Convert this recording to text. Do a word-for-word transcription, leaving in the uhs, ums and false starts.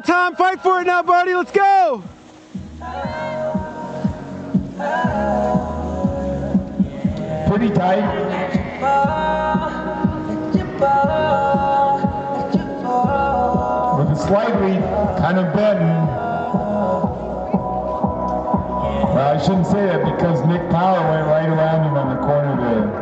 got time. Fight for it now, buddy. Let's go. Pretty tight. With a slightly kind of bent. Well, I shouldn't say that because Nick Power went right around him on the corner there.